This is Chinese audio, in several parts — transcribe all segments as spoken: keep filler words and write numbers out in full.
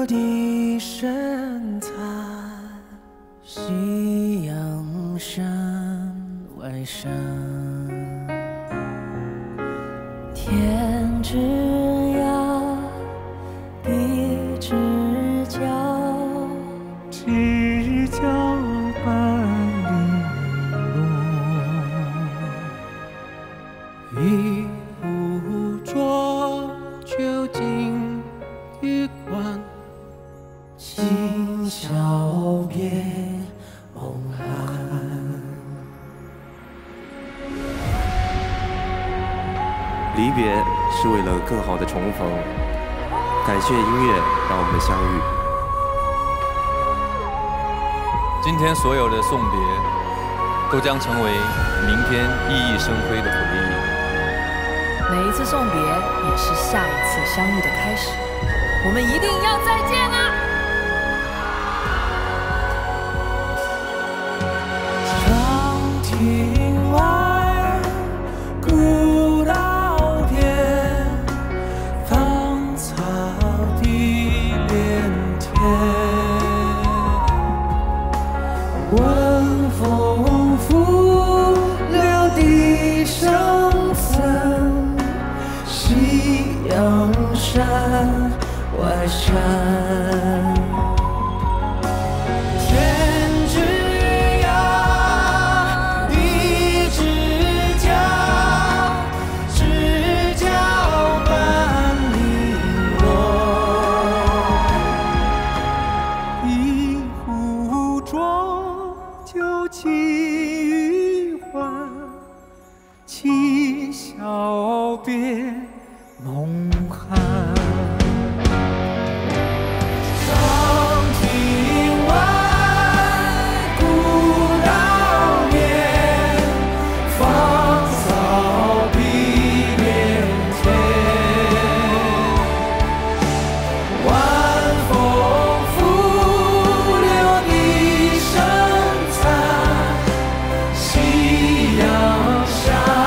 落地深残，夕阳山外山，天之涯，地之角，知交半零落，一壶浊酒尽余欢，今宵别梦寒。 离别是为了更好的重逢，感谢音乐让我们相遇。 今天所有的送别，都将成为明天熠熠生辉的回忆。 每一次送别，也是下一次相遇的开始。我们一定要再见啊！ 长亭外，古道边，芳草地连天。晚风拂柳笛声森，夕阳山外山。今宵别梦寒，长亭外，古道边，芳草碧连天。晚风拂柳笛声残，夕阳山。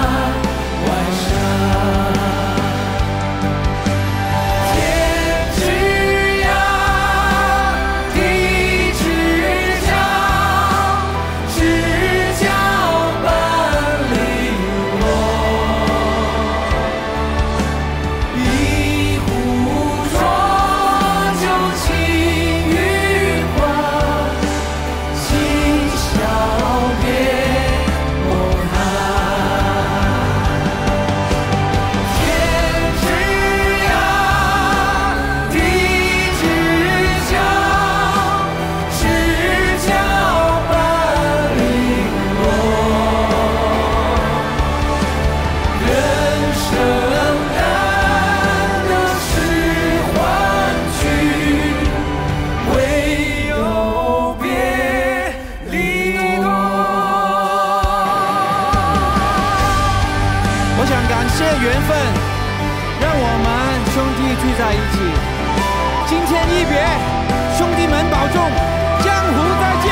感谢缘分，让我们兄弟聚在一起。今天一别，兄弟们保重，江湖再见。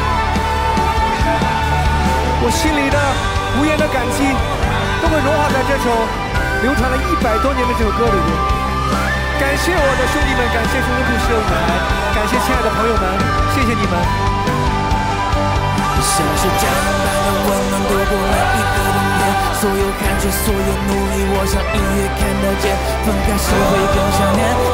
我心里的无言的感激，都会融化在这首流传了一百多年的这首歌里面。感谢我的兄弟们，感谢兄弟故事的舞台，感谢亲爱的朋友们，谢谢你们。 像是江南的温暖躲过了一个冬天，所有汗水，所有努力，我想隐约看得见，分开时会更想念。